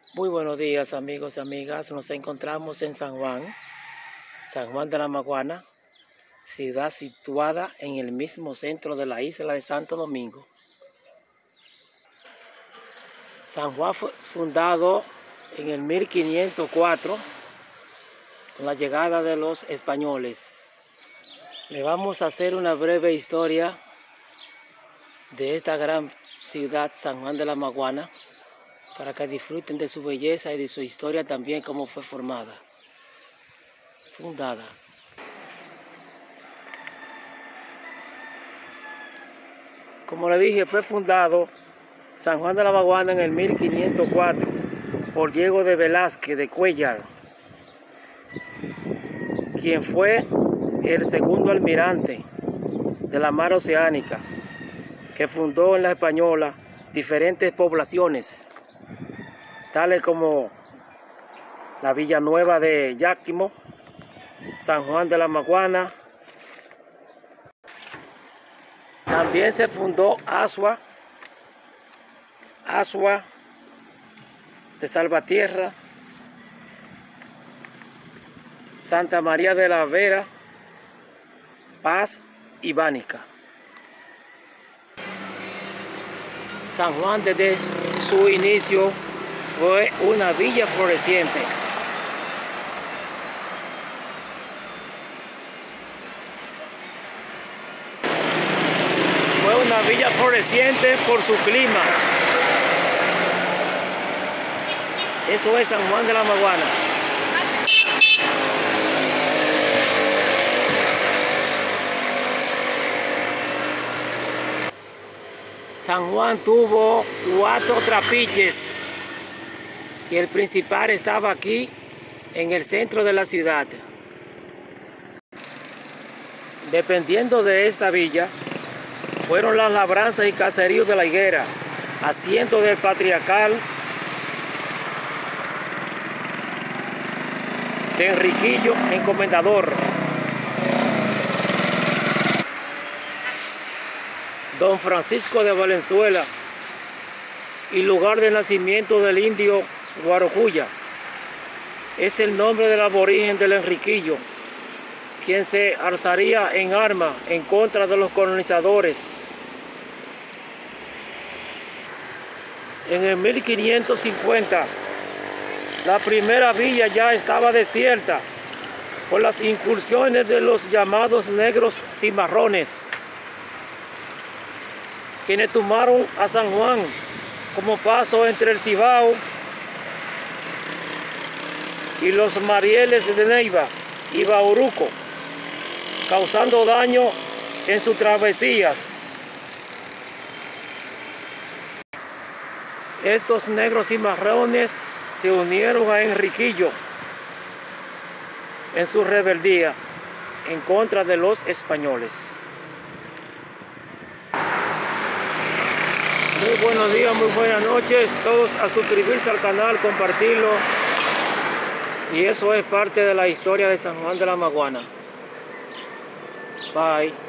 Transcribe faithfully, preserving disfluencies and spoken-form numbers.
Muy buenos días, amigos y amigas. Nos encontramos en San Juan, San Juan de la Maguana, ciudad situada en el mismo centro de la isla de Santo Domingo. San Juan fue fundado en el mil quinientos cuatro con la llegada de los españoles. Le vamos a hacer una breve historia de esta gran ciudad, San Juan de la Maguana, para que disfruten de su belleza y de su historia también, cómo fue formada, fundada. Como le dije, fue fundado San Juan de la Maguana en el mil quinientos cuatro por Diego de Velázquez de Cuéllar, quien fue el segundo almirante de la mar oceánica, que fundó en la Española diferentes poblaciones, tales como la Villanueva de Yáquimo, San Juan de la Maguana. También se fundó Asua, Asua de Salvatierra, Santa María de la Vera, Paz y Bánica. San Juan desde su inicio fue una villa floreciente. Fue una villa floreciente por su clima. Eso es San Juan de la Maguana. San Juan tuvo cuatro trapiches y el principal estaba aquí en el centro de la ciudad. Dependiendo de esta villa, fueron las labranzas y caseríos de la higuera, asiento del patriarcal de Enriquillo Encomendador, Don Francisco de Valenzuela y lugar de nacimiento del indio Guarocuya. Es el nombre del aborigen del Enriquillo, quien se alzaría en armas en contra de los colonizadores. En el mil quinientos cincuenta, la primera villa ya estaba desierta por las incursiones de los llamados negros cimarrones, quienes tomaron a San Juan como paso entre el Cibao y los Marieles de Neiva y Bauruco, causando daño en sus travesías. Estos negros cimarrones se unieron a Enriquillo en su rebeldía en contra de los españoles. Muy buenos días, muy buenas noches, todos a suscribirse al canal, compartirlo. Y eso es parte de la historia de San Juan de la Maguana. Bye.